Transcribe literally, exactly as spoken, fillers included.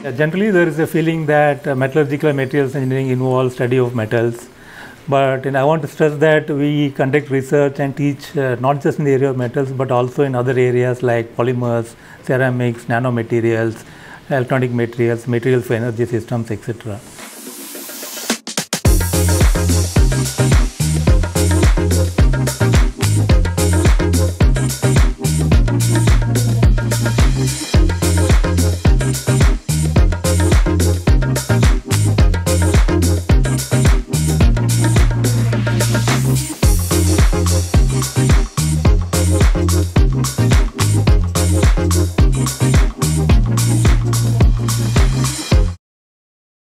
Yeah, generally, there is a feeling that uh, metallurgical and materials engineering involves study of metals. But you know, I want to stress that we conduct research and teach uh, not just in the area of metals, but also in other areas like polymers, ceramics, nanomaterials, electronic materials, materials for energy systems, et cetera.